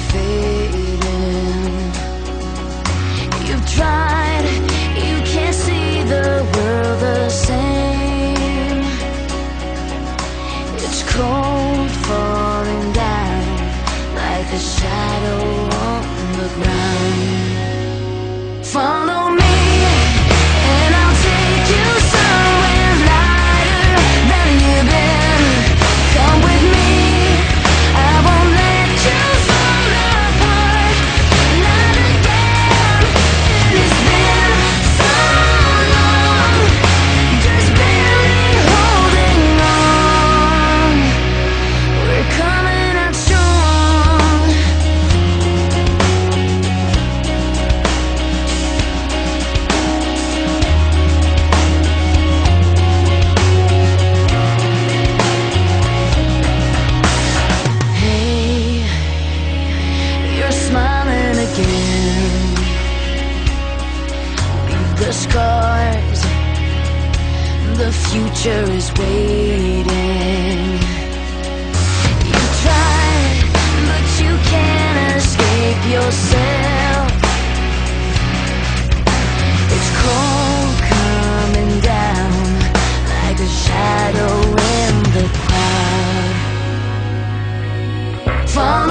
fading. You've tried, you can't see the world the same. It's cold falling down like a shadow on the ground. Follow me and I'll take you somewhere lighter than you've been. Come with me, I won't let you fall apart. Not again. It's been so long, just barely holding on. We're coming out strong. Hey, you're smiling again. Leave the scars, the future is waiting. You tried, but you can't escape yourself. It's cold coming down like a shadow in the crowd. Follow